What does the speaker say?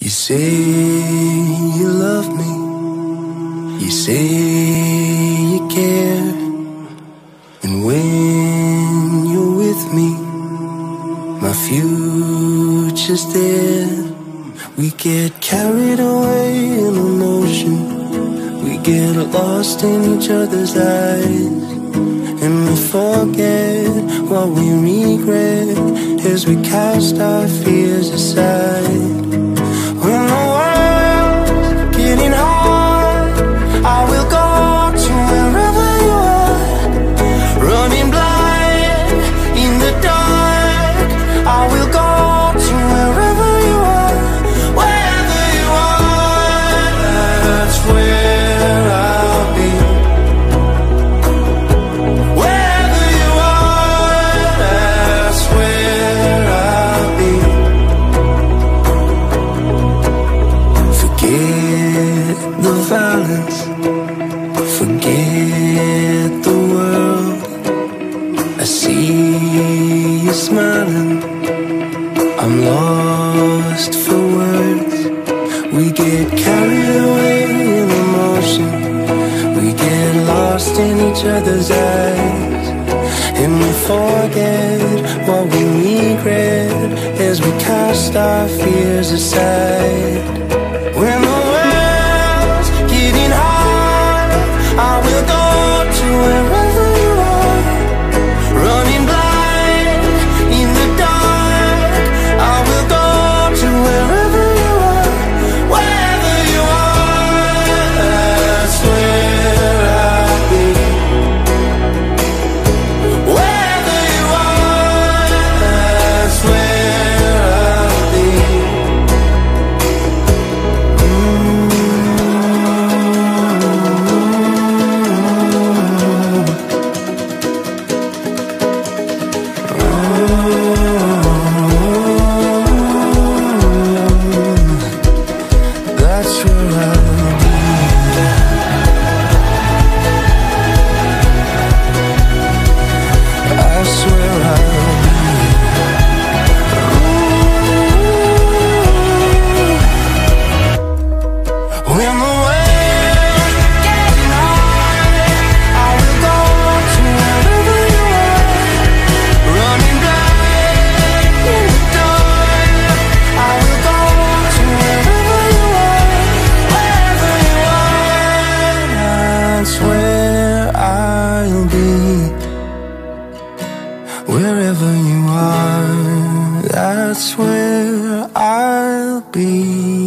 You say you love me, you say you care, and when you're with me, my future's there. We get carried away in an ocean, we get lost in each other's eyes, and we forget what we regret as we cast our fears aside. When the world's getting hard, I will go to wherever you are. Running blind in the dark, I will go to wherever you are. Wherever you are, that's where I'll be. Wherever you are, that's where I'll be. Forget the violence, forget the world. I see you smiling, I'm lost for words. We get carried away in emotion, we get lost in each other's eyes, and we forget what we regret as we cast our fears aside. When the world's getting hard, I will go to wherever you are. Running blind in the dark, I will go to wherever you are. Wherever you are, that's where I'll be. Wherever you are, that's where I'll be. That's where I'll be. I swear I'll be. When the world's getting hard, I will go to wherever you are. Running blind in the dark, I will go to wherever you are. Wherever you are, that's where I'll be. Wherever you are, that's where I'll be.